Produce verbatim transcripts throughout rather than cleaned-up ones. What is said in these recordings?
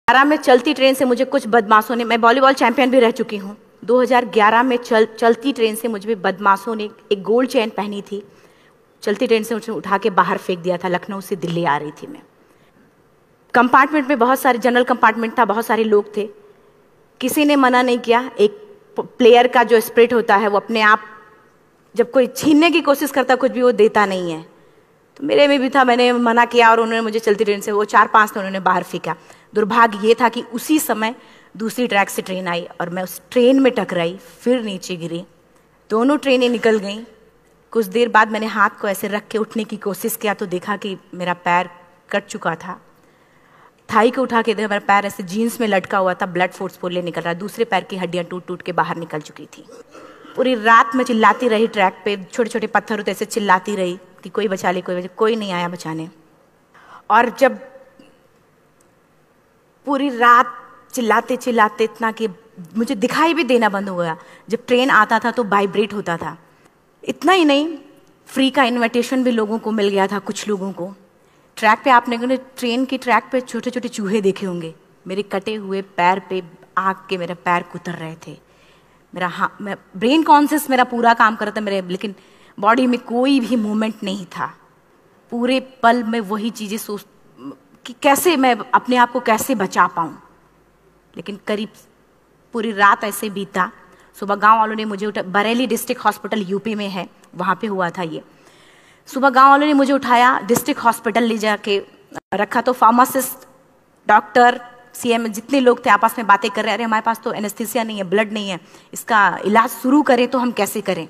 ग्यारह में चलती ट्रेन से मुझे कुछ बदमाशों ने, मैं वॉलीबॉल चैंपियन भी रह चुकी हूँ, दो हज़ार ग्यारह में चल चलती ट्रेन से मुझे बदमाशों ने एक गोल्ड चेन पहनी थी, चलती ट्रेन से मुझे उठा के बाहर फेंक दिया था। लखनऊ से दिल्ली आ रही थी मैं। कंपार्टमेंट में बहुत सारे, जनरल कंपार्टमेंट था, बहुत सारे लोग थे, किसी ने मना नहीं किया। एक प्लेयर का जो स्पिरिट होता है वो अपने आप, जब कोई छीनने की कोशिश करता कुछ भी, वो देता नहीं है। तो मेरे में भी था, मैंने मना किया और उन्होंने मुझे चलती ट्रेन से वो चार पांच ने उन्होंने बाहर फेंका। दुर्भाग्य ये था कि उसी समय दूसरी ट्रैक से ट्रेन आई और मैं उस ट्रेन में टकराई, फिर नीचे गिरी, दोनों ट्रेनें निकल गईं। कुछ देर बाद मैंने हाथ को ऐसे रख के उठने की कोशिश किया तो देखा कि मेरा पैर कट चुका था। थाई को उठा के देखा, मेरा पैर ऐसे जीन्स में लटका हुआ था, ब्लड फोर्सफुली निकल रहा, दूसरे पैर की हड्डियां टूट टूट के बाहर निकल चुकी थी। पूरी रात में चिल्लाती रही, ट्रैक पे छोटे छोटे पत्थर होते ऐसे चिल्लाती रही कि कोई बचा ले, कोई बचा, कोई नहीं आया बचाने। और जब पूरी रात चिल्लाते चिल्लाते इतना कि मुझे दिखाई भी देना बंद हो गया, जब ट्रेन आता था तो वाइब्रेट होता था। इतना ही नहीं, फ्री का इनविटेशन भी लोगों को मिल गया था, कुछ लोगों को। ट्रैक पे आपने ट्रेन की ट्रैक पे छोटे छोटे चूहे देखे होंगे, मेरे कटे हुए पैर पे आग के मेरे पैर कुतर रहे थे। मेरा हाँ, मैं ब्रेन कॉन्शियस मेरा पूरा काम कर रहा था मेरे, लेकिन बॉडी में कोई भी मूवमेंट नहीं था। पूरे पल में वही चीज़ें सोच कि कैसे मैं अपने आप को कैसे बचा पाऊँ। लेकिन करीब पूरी रात ऐसे बीता। सुबह गांव वालों ने मुझे उठा, बरेली डिस्ट्रिक्ट हॉस्पिटल यूपी में है, वहाँ पे हुआ था ये। सुबह गांव वालों ने मुझे उठाया, डिस्ट्रिक्ट हॉस्पिटल ले जाके रखा। तो फार्मासिस्ट, डॉक्टर, सीएम, जितने लोग थे आपस में बातें कर रहे, अरे हमारे पास तो एनेस्थीसिया नहीं है, ब्लड नहीं है, इसका इलाज शुरू करें तो हम कैसे करें।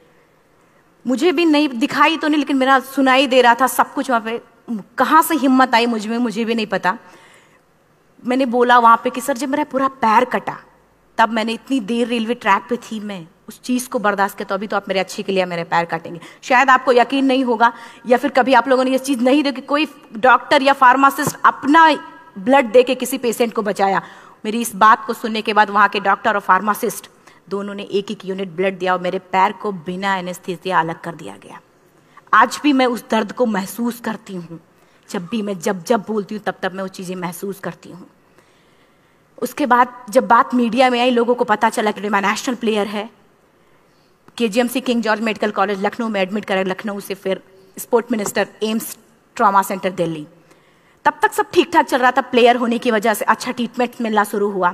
मुझे भी नहीं दिखाई तो नहीं, लेकिन मेरा सुनाई दे रहा था सब कुछ वहाँ पे। कहाँ से हिम्मत आई मुझ में, मुझे भी नहीं पता। मैंने बोला वहाँ पे कि सर जब मेरा पूरा पैर कटा, तब मैंने इतनी देर रेलवे ट्रैक पे थी, मैं उस चीज़ को बर्दाश्त किया, तो अभी तो आप मेरे अच्छे के लिए मेरे पैर काटेंगे। शायद आपको यकीन नहीं होगा, या फिर कभी आप लोगों ने ये चीज़ नहीं देखी, कोई डॉक्टर या फार्मासिस्ट अपना ब्लड दे के किसी पेशेंट को बचाया। मेरी इस बात को सुनने के बाद वहाँ के डॉक्टर और फार्मासिस्ट दोनों ने एक एक यूनिट ब्लड दिया और मेरे पैर को बिना एनेस्थीसिया अलग कर दिया गया। आज भी मैं उस दर्द को महसूस करती हूँ, जब भी मैं जब जब बोलती हूँ तब तब मैं वो चीज़ें महसूस करती हूँ। उसके बाद जब बात मीडिया में आई, लोगों को पता चला कि मैं नेशनल प्लेयर है, KGMC King George Medical College Lucknow में एडमिट करा, लखनऊ से फिर sport minister, AIIMS trauma centre Delhi. तब तक सब ठीक ठाक चल रहा था, प्लेयर होने की वजह से अच्छा ट्रीटमेंट मिलना शुरू हुआ।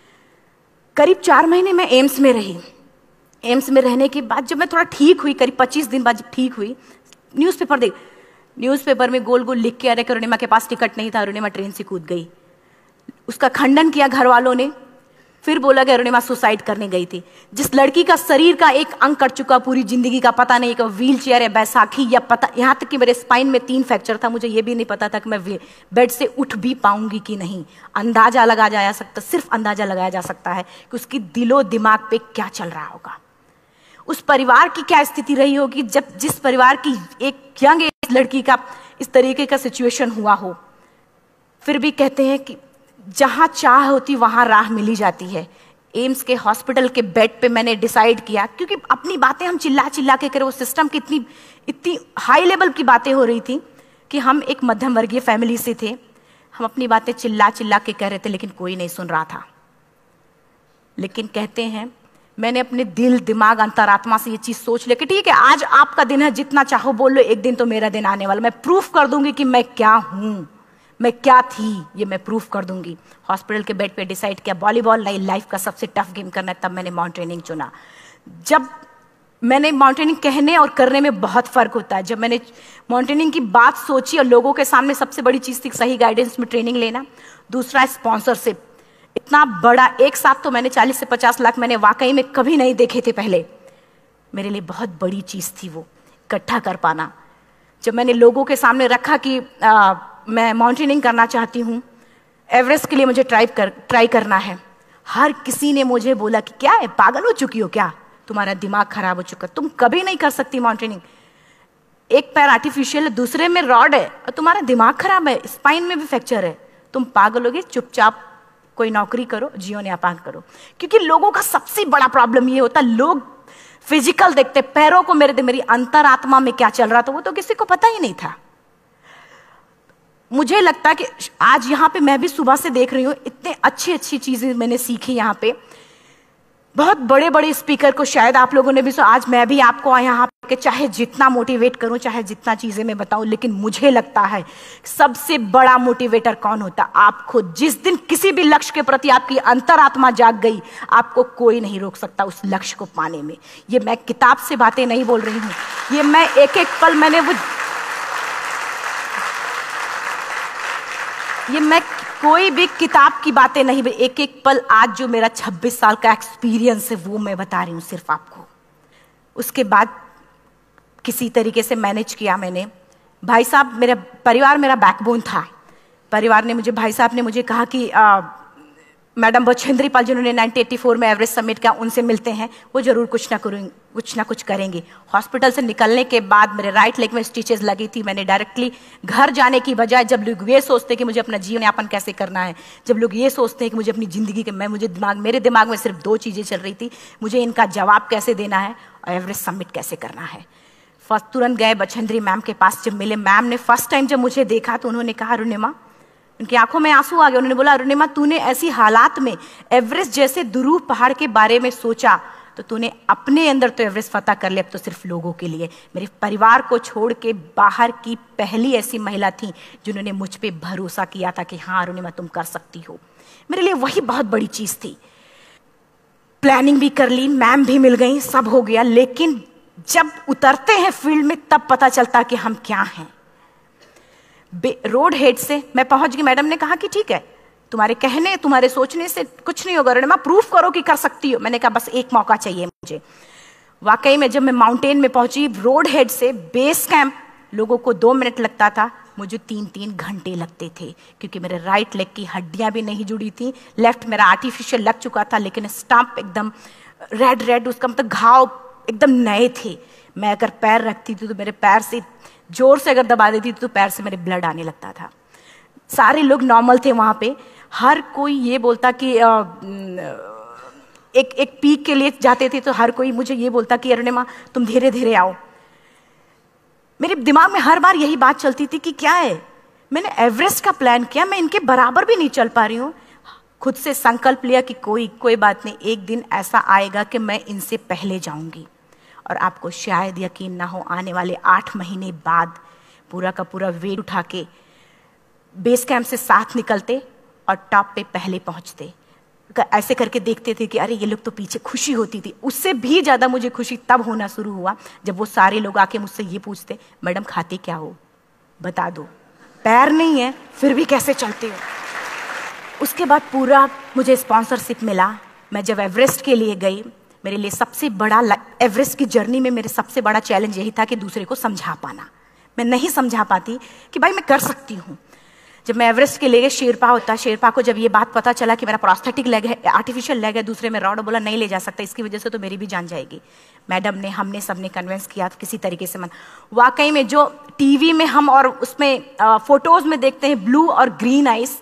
करीब चार महीने मैं एम्स में रही। एम्स में रहने के बाद जब मैं थोड़ा ठीक हुई, करीब पच्चीस दिन बाद जब ठीक हुई, न्यूज़पेपर देख न्यूज़पेपर में गोल गोल लिख के आ रहे कि अरुणिमा के पास टिकट नहीं था, अरुणिमा ट्रेन से कूद गई। उसका खंडन किया घर वालों ने, फिर बोला कि अरुणिमा सुसाइड करने गई थी। जिस लड़की का शरीर का एक अंग कट चुका, पूरी जिंदगी का पता नहीं कि व्हील चेयर है, बैसाखी, या पता, यहाँ तक कि मेरे स्पाइन में तीन फ्रैक्चर था, मुझे ये भी नहीं पता था कि मैं बेड से उठ भी पाऊंगी कि नहीं। अंदाजा लगाया जा सकता, सिर्फ अंदाजा लगाया जा सकता है कि उसकी दिलो दिमाग पे क्या चल रहा होगा, उस परिवार की क्या स्थिति रही होगी, जब जिस परिवार की एक यंग एज लड़की का इस तरीके का सिचुएशन हुआ हो। फिर भी कहते हैं कि जहाँ चाह होती वहाँ राह मिली जाती है। एम्स के हॉस्पिटल के बेड पे मैंने डिसाइड किया, क्योंकि अपनी बातें हम चिल्ला चिल्ला के करें, वो सिस्टम की इतनी इतनी हाई लेवल की बातें हो रही थी कि हम एक मध्यम वर्गीय फैमिली से थे, हम अपनी बातें चिल्ला चिल्ला के कह रहे थे, लेकिन कोई नहीं सुन रहा था। लेकिन कहते हैं मैंने अपने दिल, दिमाग, अंतरात्मा से ये चीज़ सोच ली कि ठीक है, आज आपका दिन है, जितना चाहो बोल लो, एक दिन तो मेरा दिन आने वाला, मैं प्रूफ कर दूंगी कि मैं क्या हूँ, मैं क्या थी, ये मैं प्रूफ कर दूंगी। हॉस्पिटल के बेड पे डिसाइड किया वॉलीबॉल नहीं, लाइफ का सबसे टफ गेम करना है, तब मैंने माउंटेनिंग चुना। जब मैंने माउंटेनिंग कहने और करने में बहुत फर्क होता है। जब मैंने माउंटेनिंग की बात सोची और लोगों के सामने, सबसे बड़ी चीज़ थी सही गाइडेंस में ट्रेनिंग लेना, दूसरा स्पॉन्सरशिप। इतना बड़ा एक साथ तो मैंने चालीस से पचास लाख मैंने वाकई में कभी नहीं देखे थे पहले। मेरे लिए बहुत बड़ी चीज़ थी वो इकट्ठा कर पाना। जब मैंने लोगों के सामने रखा कि आ, मैं माउंटेनिंग करना चाहती हूँ, एवरेस्ट के लिए मुझे ट्राई कर ट्राई करना है, हर किसी ने मुझे बोला कि क्या है, पागल हो चुकी हो क्या, तुम्हारा दिमाग खराब हो चुका, तुम कभी नहीं कर सकती माउंटेनिंग। एक पैर आर्टिफिशियल है, दूसरे में रॉड है, और तुम्हारा दिमाग खराब है, स्पाइन में भी फ्रैक्चर है, तुम पागल होगे, चुपचाप कोई नौकरी करो, जीवन यापन करो। क्योंकि लोगों का सबसे बड़ा प्रॉब्लम ये होता, लोग फिजिकल देखते, पैरों को, मेरे मेरी अंतरात्मा में क्या चल रहा था वो तो किसी को पता ही नहीं था। मुझे लगता है कि आज यहाँ पे मैं भी सुबह से देख रही हूँ, इतने अच्छी अच्छी चीजें मैंने सीखी यहाँ पे। बहुत बड़े बड़े स्पीकर को शायद आप लोगों ने भी सुना। आज मैं भी आपको यहाँ पे चाहे जितना मोटिवेट करूं, चाहे जितना चीजें मैं बताऊं, लेकिन मुझे लगता है सबसे बड़ा मोटिवेटर कौन होता? आप खुद। जिस दिन किसी भी लक्ष्य के प्रति आपकी अंतरात्मा जाग गई, आपको कोई नहीं रोक सकता उस लक्ष्य को पाने में। ये मैं किताब से बातें नहीं बोल रही हूं, ये मैं एक एक पल मैंने वो ये मैं कोई भी किताब की बातें नहीं, एक एक पल आज जो मेरा छब्बीस साल का एक्सपीरियंस है वो मैं बता रही हूँ सिर्फ आपको। उसके बाद किसी तरीके से मैनेज किया मैंने। भाई साहब, मेरा परिवार मेरा बैकबोन था। परिवार ने मुझे, भाई साहब ने मुझे कहा कि आ, मैडम बछेंद्री पाल जिन्होंने नाइनटीन एटी फोर में एवरेस्ट समिट किया, उनसे मिलते हैं, वो जरूर कुछ ना करेंगे, कुछ ना कुछ करेंगे। हॉस्पिटल से निकलने के बाद मेरे राइट लेग में स्टिचेस लगी थी। मैंने डायरेक्टली घर जाने की बजाय, जब लोग ये सोचते हैं कि मुझे अपना जीवन यापन कैसे करना है, जब लोग ये सोचते हैं कि मुझे अपनी जिंदगी के, मैं मुझे दिमाग मेरे दिमाग में सिर्फ दो चीजें चल रही थी, मुझे इनका जवाब कैसे देना है और एवरेस्ट समिट कैसे करना है। फर्स्ट तुरंत गए बछेंद्री मैम के पास। जब मिले, मैम ने फर्स्ट टाइम जब मुझे देखा तो उन्होंने कहा, अरुणिमा, उनकी आंखों में आंसू आ गए। उन्होंने बोला, अरुणिमा, तूने ऐसी हालात में एवरेस्ट जैसे दुरूह पहाड़ के बारे में सोचा तो तूने अपने अंदर तो एवरेस्ट फतह कर लिया, अब तो सिर्फ लोगों के लिए। मेरे परिवार को छोड़ के बाहर की पहली ऐसी महिला थी जिन्होंने मुझ पे भरोसा किया था कि हाँ अरुणिमा, तुम कर सकती हो। मेरे लिए वही बहुत बड़ी चीज थी। प्लानिंग भी कर ली, मैम भी मिल गई, सब हो गया। लेकिन जब उतरते हैं फील्ड में तब पता चलता कि हम क्या हैं। रोड हेड से मैं पहुंच गई। मैडम ने कहा कि ठीक है, तुम्हारे कहने तुम्हारे सोचने से कुछ नहीं होगा अरुणिमा, प्रूफ करो कि कर सकती हो। मैंने कहा बस एक मौका चाहिए मुझे। वाकई में जब मैं माउंटेन में पहुंची, रोड हेड से बेस कैंप लोगों को दो मिनट लगता था, मुझे तीन तीन घंटे लगते थे, क्योंकि मेरे राइट लेग की हड्डियां भी नहीं जुड़ी थी। लेफ्ट मेरा आर्टिफिशियल लग चुका था, लेकिन स्टंप एकदम रेड रेड, उसका मतलब घाव एकदम नए थे। मैं अगर पैर रखती थी तो मेरे पैर से जोर से अगर दबा देती थी तो पैर से मेरे ब्लड आने लगता था। सारे लोग नॉर्मल थे वहां पे। हर कोई ये बोलता कि आ, एक एक पीक के लिए जाते थे तो हर कोई मुझे ये बोलता कि अरुणिमा, तुम धीरे धीरे आओ। मेरे दिमाग में हर बार यही बात चलती थी कि क्या है, मैंने एवरेस्ट का प्लान किया, मैं इनके बराबर भी नहीं चल पा रही हूँ। खुद से संकल्प लिया कि कोई कोई बात नहीं, एक दिन ऐसा आएगा कि मैं इनसे पहले जाऊंगी। और आपको शायद यकीन ना हो, आने वाले आठ महीने बाद पूरा का पूरा वेट उठा के बेस कैंप से साथ निकलते और टॉप पे पहले पहुंचते। ऐसे करके देखते थे कि अरे ये लोग तो पीछे। खुशी होती थी। उससे भी ज्यादा मुझे खुशी तब होना शुरू हुआ जब वो सारे लोग आके मुझसे ये पूछते, मैडम खाते क्या हो, बता दो। पैर नहीं है फिर भी कैसे चलते हो। उसके बाद पूरा मुझे स्पॉन्सरशिप मिला। मैं जब एवरेस्ट के लिए गई, मेरे लिए सबसे बड़ा, एवरेस्ट की जर्नी में मेरे सबसे बड़ा चैलेंज यही था कि दूसरे को समझा पाना। मैं नहीं समझा पाती कि भाई मैं कर सकती हूँ। जब मैं एवरेस्ट के लिए गई, शेरपा होता, शेरपा को जब ये बात पता चला कि मेरा प्रोस्थेटिक लेग है, आर्टिफिशियल लेग है, दूसरे में रॉड, बोला नहीं ले जा सकता, इसकी वजह से तो मेरी भी जान जाएगी। मैडम ने, हमने सबने कन्विंस किया किसी तरीके से। मन वाकई में जो टीवी में हम और उसमें फोटोज में देखते हैं, ब्लू और ग्रीन आइस,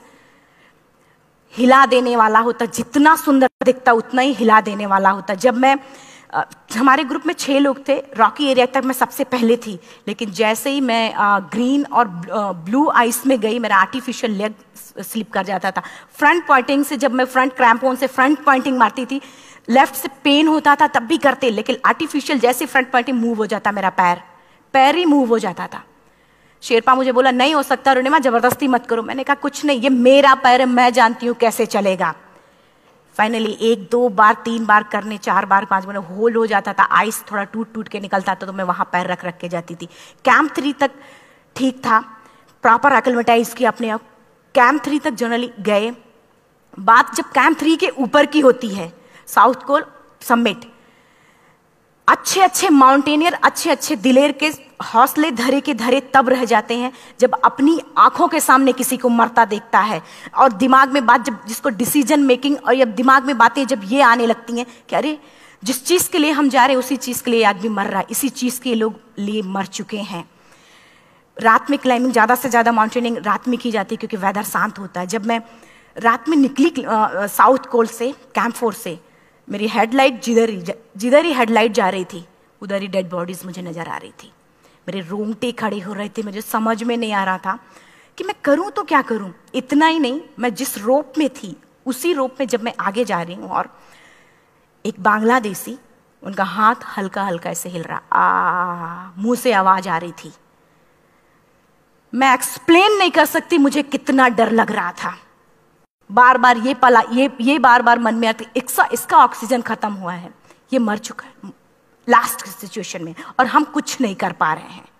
हिला देने वाला होता। जितना सुंदर दिखता उतना ही हिला देने वाला होता। जब मैं आ, हमारे ग्रुप में छह लोग थे, रॉकी एरिया तक मैं सबसे पहले थी, लेकिन जैसे ही मैं आ, ग्रीन और ब्लू आइस में गई, मेरा आर्टिफिशियल लेग स्लिप कर जाता था। फ्रंट पॉइंटिंग से, जब मैं फ्रंट क्रैम्पोन से फ्रंट पॉइंटिंग मारती थी, लेफ्ट से पेन होता था तब भी करते, लेकिन आर्टिफिशियल जैसे फ्रंट पॉइंटिंग मूव हो जाता, मेरा पैर पैर ही मूव हो जाता था। शेरपा मुझे बोला नहीं हो सकता अरुणिमा, जबरदस्ती मत करो। मैंने कहा कुछ नहीं, ये मेरा पैर है, मैं जानती हूँ कैसे चलेगा। फाइनली एक दो बार तीन बार करने, चार बार पांच बार होल हो जाता था, आइस थोड़ा टूट टूट के निकलता था, तो मैं वहां पैर रख रख के जाती थी। कैंप थ्री तक ठीक था, प्रॉपर एक्लेमेटाइज किया अपने आप। कैंप थ्री तक जनरली गए। बात जब कैंप थ्री के ऊपर की होती है, साउथ कोल समिट, अच्छे अच्छे माउंटेनियर, अच्छे अच्छे दिलेर के हौसले धरे के धरे तब रह जाते हैं जब अपनी आंखों के सामने किसी को मरता देखता है, और दिमाग में बात, जब जिसको डिसीजन मेकिंग, और जब दिमाग में बातें जब ये आने लगती हैं कि अरे जिस चीज के लिए हम जा रहे हैं उसी चीज के लिए आदमी मर रहा है, इसी चीज के लोग लिए मर चुके हैं। रात में क्लाइंबिंग, ज्यादा से ज्यादा माउंटेनिंग रात में की जाती है क्योंकि वेदर शांत होता है। जब मैं रात में निकली साउथ कोल से, कैंप फोर से, मेरी हेडलाइट जिधर ही जिधर ही हेडलाइट जा रही थी उधर ही डेड बॉडीज मुझे नजर आ रही थी। मेरे रोंगटे खड़े हो रहे थे। मुझे समझ में नहीं आ रहा था कि मैं करूं तो क्या करूं। इतना ही नहीं, मैं जिस रोप में थी उसी रोप में जब मैं आगे जा रही हूं और एक बांग्लादेशी, उनका हाथ हल्का हल्का ऐसे हिल रहा, आ मुंह से आवाज आ रही थी। मैं एक्सप्लेन नहीं कर सकती मुझे कितना डर लग रहा था। बार बार ये पला ये ये बार बार मन में आती, इसका इसका ऑक्सीजन खत्म हुआ है, ये मर चुका है लास्ट सिचुएशन में, और हम कुछ नहीं कर पा रहे हैं,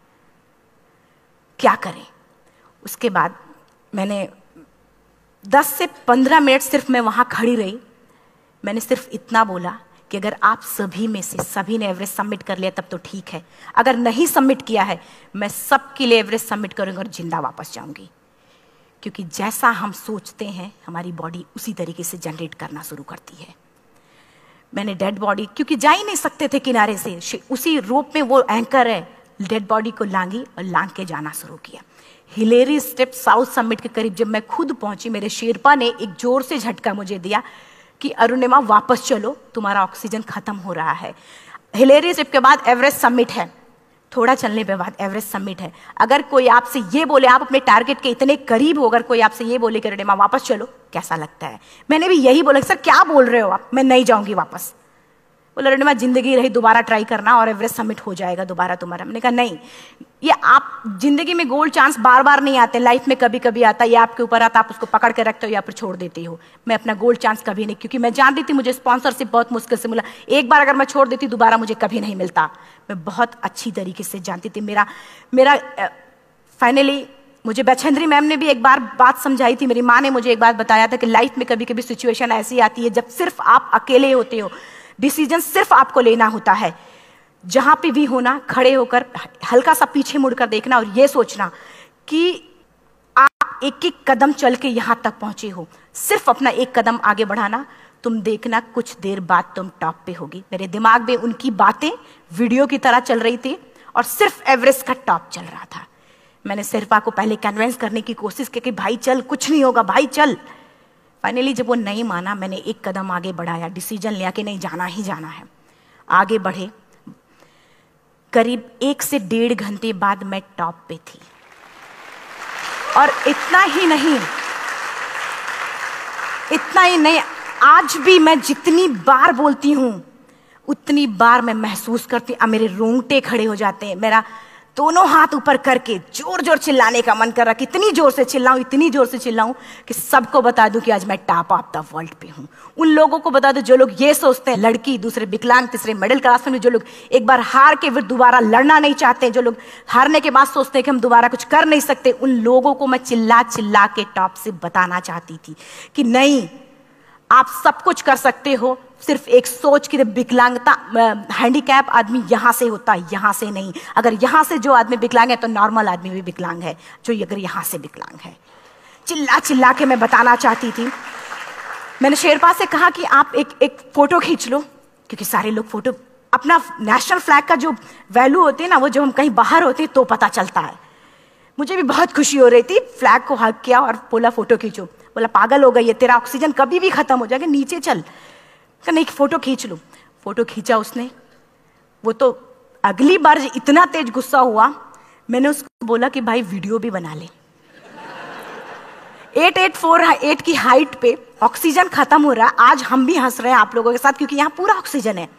क्या करें। उसके बाद मैंने दस से पंद्रह मिनट सिर्फ मैं वहां खड़ी रही। मैंने सिर्फ इतना बोला कि अगर आप सभी में से सभी ने एवरेस्ट सबमिट कर लिया तब तो ठीक है, अगर नहीं सबमिट किया है मैं सबके लिए एवरेस्ट सबमिट करूंगी और जिंदा वापस जाऊंगी। क्योंकि जैसा हम सोचते हैं हमारी बॉडी उसी तरीके से जनरेट करना शुरू करती है। मैंने डेड बॉडी, क्योंकि जा ही नहीं सकते थे किनारे से, उसी रोप में वो एंकर है, डेड बॉडी को लांगी और लांग के जाना शुरू किया। हिलेरी स्टेप साउथ समिट के करीब जब मैं खुद पहुंची, मेरे शेरपा ने एक जोर से झटका मुझे दिया कि अरुणिमा वापस चलो, तुम्हारा ऑक्सीजन खत्म हो रहा है। हिलेरी स्टेप के बाद एवरेस्ट समिट है, थोड़ा चलने के बाद एवरेस्ट समिट है। अगर कोई आपसे ये बोले, आप अपने टारगेट के इतने करीब हो, अगर कोई आपसे ये बोले कि अरुणिमा वापस चलो, कैसा लगता है? मैंने भी यही बोला, सर क्या बोल रहे हो आप, मैं नहीं जाऊंगी वापस। बोला अरुणिमा जिंदगी रही, दोबारा ट्राई करना और एवरेस्ट समिट हो जाएगा दोबारा तुम्हारा। मैंने कहा नहीं, ये आप जिंदगी में गोल्ड चांस बार बार नहीं आते, लाइफ में कभी कभी आता है, ये आपके ऊपर आता, आप उसको पकड़ के रखते हो या फिर छोड़ देते हो। मैं अपना गोल्ड चांस कभी नहीं, क्योंकि मैं जानती थी मुझे स्पॉन्सरशिप बहुत मुश्किल से मिला, एक बार अगर मैं छोड़ देती दोबारा मुझे कभी नहीं मिलता। मैं बहुत अच्छी तरीके से जानती थी। मेरा मेरा फाइनली मुझे बछेंद्री मैम ने भी एक बार बात समझाई थी, मेरी माँ ने मुझे एक बात बताया था कि लाइफ में कभी कभी सिचुएशन ऐसी आती है जब सिर्फ आप अकेले होते हो, डिसीजन सिर्फ आपको लेना होता है। जहां पे भी होना, खड़े होकर हल्का सा पीछे मुड़कर देखना और ये सोचना कि आप एक एक कदम चल के यहां तक पहुंचे हो, सिर्फ अपना एक कदम आगे बढ़ाना, तुम देखना कुछ देर बाद तुम टॉप पे होगी। मेरे दिमाग में उनकी बातें वीडियो की तरह चल रही थी और सिर्फ एवरेस्ट का टॉप चल रहा था। मैंने शेरपा को पहले कन्विंस करने की कोशिश की कि भाई चल, कुछ नहीं होगा भाई चल। फाइनली जब वो नहीं माना, मैंने एक कदम आगे बढ़ाया, डिसीजन लिया कि नहीं जाना ही जाना है। आगे बढ़े, करीब एक से डेढ़ घंटे बाद मैं टॉप पे थी। और इतना ही नहीं, इतना ही नहीं, आज भी मैं जितनी बार बोलती हूं उतनी बार मैं महसूस करती हूं, मेरे रोंगटे खड़े हो जाते हैं, मेरा दोनों हाथ ऊपर करके जोर जोर चिल्लाने का मन कर रहा, कितनी जोर से चिल्लाऊं, इतनी जोर से चिल्लाऊं कि सबको बता दूं कि आज मैं टॉप ऑफ द वर्ल्ड पे हूं। उन लोगों को बता दूं जो लोग ये सोचते हैं, लड़की, दूसरे विकलांग, तीसरे मिडिल क्लास में, जो लोग एक बार हार के फिर दोबारा लड़ना नहीं चाहते, जो लोग हारने के बाद सोचते हैं कि हम दोबारा कुछ कर नहीं सकते, उन लोगों को मैं चिल्ला चिल्ला के टॉप से बताना चाहती थी कि नहीं, आप सब कुछ कर सकते हो, सिर्फ एक सोच की विकलांगता, हैंडीकैप आदमी यहां से होता है, यहां से नहीं। अगर यहां से जो आदमी विकलांग है तो नॉर्मल आदमी भी विकलांग है, जो अगर यहां से विकलांग है। चिल्ला चिल्ला के मैं बताना चाहती थी। मैंने शेरपा से कहा कि आप एक एक फोटो खींच लो, क्योंकि सारे लोग फोटो, अपना नेशनल फ्लैग का जो वैल्यू होती है ना, वो जो हम कहीं बाहर होते हैं तो पता चलता है। मुझे भी बहुत खुशी हो रही थी, फ्लैग को हग किया और बोला फोटो खींचो। बोला पागल हो गई है, तेरा ऑक्सीजन कभी भी खत्म हो जाएगा, नीचे चल। नहीं, फोटो खींच लो। फोटो खींचा उसने। वो तो अगली बार इतना तेज गुस्सा हुआ, मैंने उसको बोला कि भाई वीडियो भी बना ले। एट एट फोर एट की हाइट पे ऑक्सीजन खत्म हो रहा है, आज हम भी हंस रहे हैं आप लोगों के साथ, क्योंकि यहाँ पूरा ऑक्सीजन है।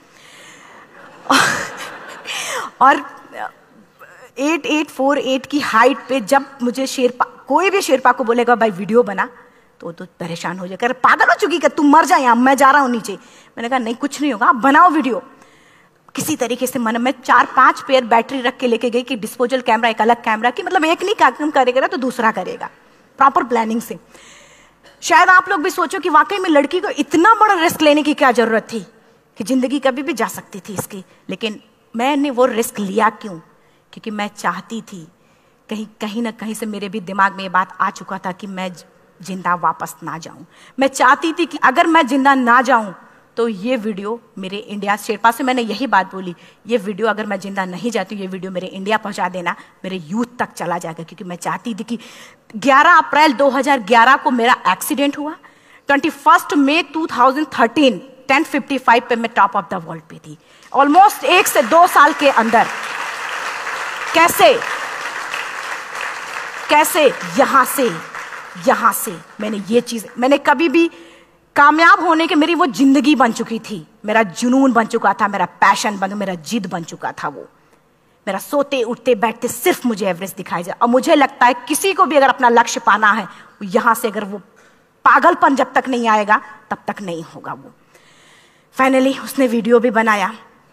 और एट एट फोर एट की हाइट पे जब मुझे शेरपा, कोई भी शेरपा को बोलेगा भाई वीडियो बना, तो तो परेशान हो जाएगा, पागल हो चुकी क्या, तुम मर जाए, यहाँ मैं जा रहा हूँ नीचे। मैंने कहा नहीं, कुछ नहीं होगा, आप बनाओ वीडियो। किसी तरीके से मन में चार पांच पेयर बैटरी रख के लेके गई कि डिस्पोजल कैमरा, एक अलग कैमरा, की मतलब एक नहीं काम करेगा तो दूसरा करेगा, प्रॉपर प्लानिंग से। शायद आप लोग भी सोचो कि वाकई में लड़की को इतना बड़ा रिस्क लेने की क्या जरूरत थी, कि जिंदगी कभी भी जा सकती थी इसकी। लेकिन मैंने वो रिस्क लिया क्यों? क्योंकि मैं चाहती थी, कहीं कहीं ना कहीं से मेरे भी दिमाग में ये बात आ चुका था कि मैं जिंदा वापस ना जाऊं। मैं चाहती थी कि अगर मैं जिंदा ना जाऊं तो ये वीडियो मेरे इंडिया, शेरपा से मैंने यही बात बोली, ये वीडियो अगर मैं जिंदा नहीं जाती हूँ, ये वीडियो मेरे इंडिया पहुंचा देना, मेरे यूथ तक चला जाएगा। क्योंकि मैं चाहती थी कि ग्यारह अप्रैल दो हज़ार ग्यारह को मेरा एक्सीडेंट हुआ, इक्कीस मई दो हज़ार तेरह टेन फिफ्टी फाइव पे मैं टॉप ऑफ द वर्ल्ड पे थी। ऑलमोस्ट एक से दो साल के अंदर कैसे कैसे? यहां से, यहां से मैंने ये चीज, मैंने कभी भी कामयाब होने के, मेरी वो जिंदगी बन चुकी थी, मेरा जुनून बन चुका था, मेरा पैशन बन, मेरा जिद बन चुका था। वो मेरा सोते उठते बैठते सिर्फ मुझे एवरेस्ट दिखाई जाए। और मुझे लगता है किसी को भी अगर अपना लक्ष्य पाना है, यहां से अगर वो पागलपन जब तक नहीं आएगा तब तक नहीं होगा। वो फाइनली उसने वीडियो भी बनाया,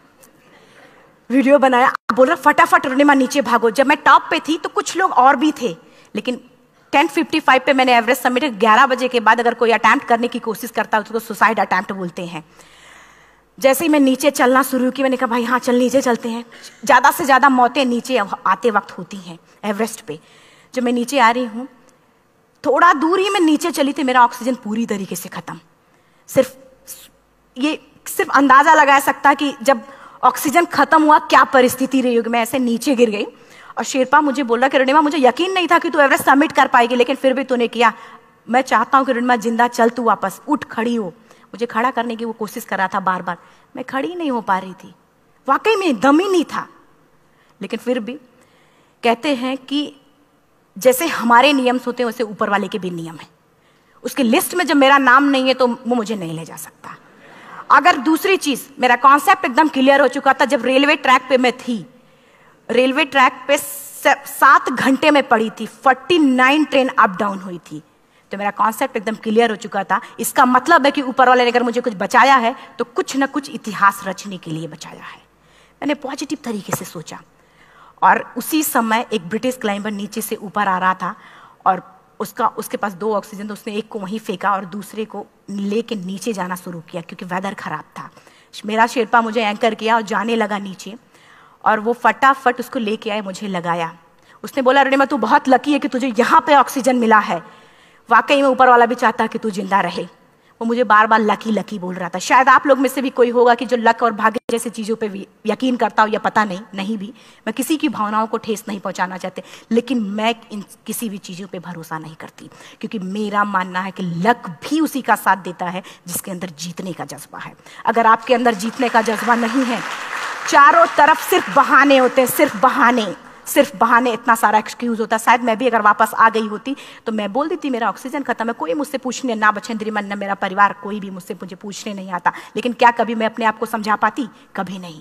वीडियो बनाया, बोल रहा फटाफट अरुणिमा नीचे भागो। जब मैं टॉप पे थी तो कुछ लोग और भी थे, लेकिन टेन फिफ्टी फाइव पे मैंने एवरेस्ट सबमिट, ग्यारह बजे के बाद अगर कोई अटेम्प्ट करने की कोशिश करता है उसको सुसाइड अटेम्प्ट बोलते हैं। जैसे ही मैं नीचे चलना शुरू की, मैंने कहा भाई हाँ चल नीचे चलते हैं। ज़्यादा से ज़्यादा मौतें नीचे आते वक्त होती हैं एवरेस्ट पे। जब मैं नीचे आ रही हूँ, थोड़ा दूर ही मैं नीचे चली थी, मेरा ऑक्सीजन पूरी तरीके से खत्म। सिर्फ ये सिर्फ अंदाजा लगाया सकता कि जब ऑक्सीजन खत्म हुआ क्या परिस्थिति रही होगी। मैं ऐसे नीचे गिर गई और शेरपा मुझे बोला कि अरुणिमा मुझे यकीन नहीं था कि तू एवरेस्ट सबमिट कर पाएगी, लेकिन फिर भी तूने किया। मैं चाहता हूँ कि अरुणिमा जिंदा चल, तू वापस उठ, खड़ी हो। मुझे खड़ा करने की वो कोशिश कर रहा था बार बार, मैं खड़ी नहीं हो पा रही थी, वाकई में दम ही नहीं था। लेकिन फिर भी कहते हैं कि जैसे हमारे नियम होते हैं वैसे ऊपर वाले के भी नियम है। उसकी लिस्ट में जब मेरा नाम नहीं है तो वो मुझे नहीं ले जा सकता। अगर दूसरी चीज, मेरा कॉन्सेप्ट एकदम क्लियर हो चुका था। जब रेलवे ट्रैक पे मैं थी, रेलवे ट्रैक पे सात घंटे में पड़ी थी, forty nine train up down हुई थी, तो मेरा कॉन्सेप्ट एकदम क्लियर हो चुका था। इसका मतलब है कि ऊपर वाले ने अगर मुझे कुछ बचाया है तो कुछ ना कुछ इतिहास रचने के लिए बचाया है। मैंने पॉजिटिव तरीके से सोचा। और उसी समय एक ब्रिटिश क्लाइंबर नीचे से ऊपर आ रहा था और उसका उसके पास दो ऑक्सीजन, तो उसने एक को वहीं फेंका और दूसरे को लेके नीचे जाना शुरू किया क्योंकि वेदर खराब था। मेरा शेरपा मुझे एंकर किया और जाने लगा नीचे, और वो फटाफट उसको लेके आए, मुझे लगाया। उसने बोला अरुणिमा तू बहुत लकी है कि तुझे यहाँ पे ऑक्सीजन मिला है, वाकई में ऊपर वाला भी चाहता है कि तू जिंदा रहे। वो मुझे बार बार लकी लकी बोल रहा था। शायद आप लोग में से भी कोई होगा कि जो लक और भाग्य जैसी चीज़ों पे भी यकीन करता हो, या पता नहीं, नहीं भी। मैं किसी की भावनाओं को ठेस नहीं पहुंचाना चाहते, लेकिन मैं इन किसी भी चीज़ों पे भरोसा नहीं करती, क्योंकि मेरा मानना है कि लक भी उसी का साथ देता है जिसके अंदर जीतने का जज्बा है। अगर आपके अंदर जीतने का जज्बा नहीं है, चारों तरफ सिर्फ बहाने होते हैं, सिर्फ बहाने, सिर्फ बहाने, इतना सारा एक्सक्यूज होता है। शायद मैं भी अगर वापस आ गई होती तो मैं बोल देती मेरा ऑक्सीजन खत्म है, कोई मुझसे पूछने ना, बचेंद्री मन ना मेरा परिवार, कोई भी मुझसे मुझे पूछने नहीं आता। लेकिन क्या कभी मैं अपने आप को समझा पाती? कभी नहीं।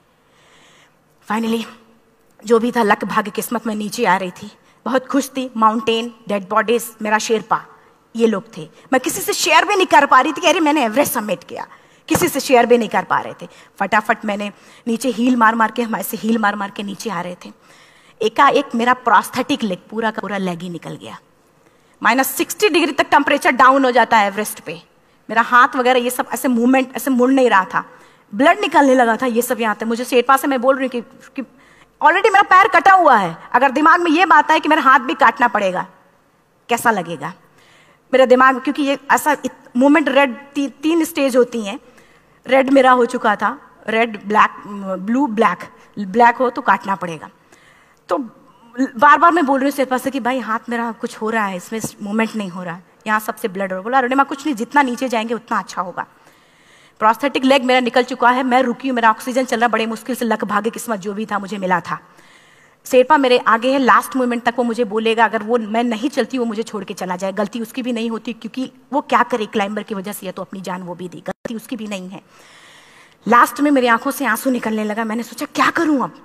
फाइनली जो भी था, लक भाग्य किस्मत में नीचे आ रही थी, बहुत खुश थी। माउंटेन, डेड बॉडीज, मेरा शेरपा, ये लोग थे। मैं किसी से शेयर भी नहीं कर पा रही थी कि अरे मैंने एवरेस्ट सबमिट किया, किसी से शेयर भी नहीं कर पा रहे थे। फटाफट मैंने नीचे हील मार मार के, हमारे से हील मार मार के नीचे आ रहे थे। एकाएक मेरा प्रोस्थेटिक लेग, पूरा का पूरा लेग ही निकल गया। माइनस सिक्सटी डिग्री तक टेम्परेचर डाउन हो जाता है एवरेस्ट पे। मेरा हाथ वगैरह ये सब ऐसे मूवमेंट, ऐसे मुड़ नहीं रहा था, ब्लड निकलने लगा था, ये सब यहाँ था। मुझे शेरपा से मैं बोल रही हूँ कि ऑलरेडी मेरा पैर कटा हुआ है, अगर दिमाग में ये बात है कि मेरा हाथ भी काटना पड़ेगा, कैसा लगेगा मेरा दिमाग? क्योंकि ये ऐसा मूवमेंट, रेड ती, तीन स्टेज होती हैं। रेड मेरा हो चुका था, red, black, blue, black. Black हो तो काटना पड़ेगा। तो बार बार मैं बोल रही हूँ शेरपा से कि भाई हाथ मेरा कुछ हो रहा है, इसमें मूवमेंट नहीं हो रहा है, यहाँ सबसे ब्लड हो रहा है। बोला अरुणिमा कुछ नहीं, जितना नीचे जाएंगे उतना अच्छा होगा। प्रोस्थेटिक लेग मेरा निकल चुका है, मैं रुकी हूँ, मेरा ऑक्सीजन चल रहा, बड़े मुश्किल से लक भाग्य किस्मत जो भी था मुझे मिला था। शेरपा मेरे आगे है, लास्ट मोमेंट तक वो मुझे बोलेगा, अगर वो मैं नहीं चलती वो मुझे छोड़ के चला जाए। गलती उसकी भी नहीं होती, क्योंकि वो क्या करे क्लाइंबर की वजह से, या तो अपनी जान वो भी दी, गलती उसकी भी नहीं है। लास्ट में मेरी आंखों से आंसू निकलने लगा। मैंने सोचा क्या करूं अब,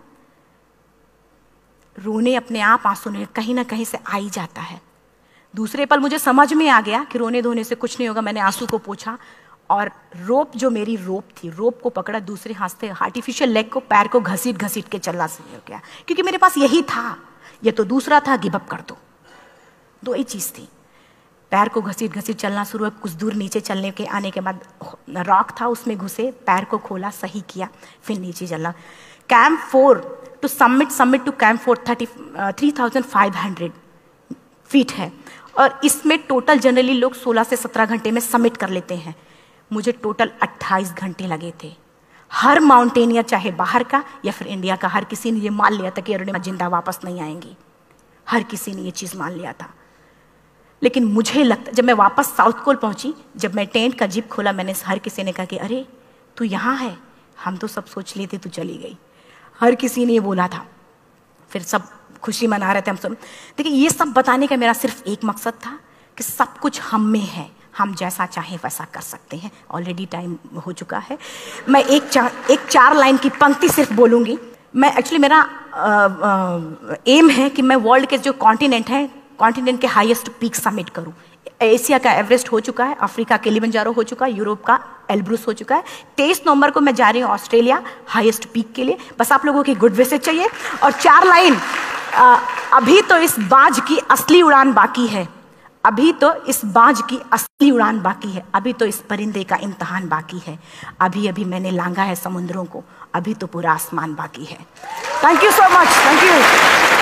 रोने अपने आप आंसू ने कहीं ना कहीं से आ ही जाता है। दूसरे पल मुझे समझ में आ गया कि रोने धोने से कुछ नहीं होगा। मैंने आंसू को पोंछा और रोप, जो मेरी रोप थी, रोप को पकड़ा, दूसरे हाथ से आर्टिफिशियल लेग को, पैर को घसीट घसीट के चलना शुरू हो गया, क्योंकि मेरे पास यही था। ये तो दूसरा था, गिव अप कर दो, दो ही चीज थी। पैर को घसीट घसीट चलना शुरू हुआ। कुछ दूर नीचे चलने के आने के बाद रॉक था, उसमें घुसे, पैर को खोला, सही किया, फिर नीचे चलना। Camp four to summit summit to camp four thirty three thousand five hundred feet है, और इसमें टोटल जनरली लोग सोलह से सत्रह घंटे में सबमिट कर लेते हैं। मुझे टोटल अट्ठाईस घंटे लगे थे। हर माउंटेनियर, चाहे बाहर का या फिर इंडिया का, हर किसी ने ये मान लिया था कि अरुणिमा जिंदा वापस नहीं आएंगी। हर किसी ने ये चीज़ मान लिया था। लेकिन मुझे लगता, जब मैं वापस साउथ कोल पहुंची, जब मैं टेंट का जिप खोला, मैंने हर किसी ने कहा कि अरे तू यहाँ है, हम तो सब सोच लिए थे तू चली गई। हर किसी ने ये बोला था। फिर सब खुशी मना रहे थे हम सब। देखिए ये सब बताने का मेरा सिर्फ एक मकसद था कि सब कुछ हम में है, हम जैसा चाहें वैसा कर सकते हैं। ऑलरेडी टाइम हो चुका है। मैं एक चार एक चार लाइन की पंक्ति सिर्फ बोलूँगी। मैं एक्चुअली मेरा एम है कि मैं वर्ल्ड के जो कॉन्टिनेंट हैं, कॉन्टिनेंट के हाईएस्ट पीक समिट करूं। एशिया का एवरेस्ट हो चुका है, अफ्रीका किलिमंजारो हो चुका है, यूरोप का एल्ब्रूस हो चुका है। तेईस नवंबर को मैं जा रही हूँ ऑस्ट्रेलिया हाईएस्ट पीक के लिए। बस आप लोगों की गुड विशेस चाहिए। और चार लाइन, आ, अभी तो इस बाज की असली उड़ान बाकी है, अभी तो इस बाज की असली उड़ान बाकी है, अभी तो इस परिंदे का इम्तहान बाकी है, अभी अभी मैंने लांघा है समुद्रों को, अभी तो पूरा आसमान बाकी है। Thank you so much, thank you.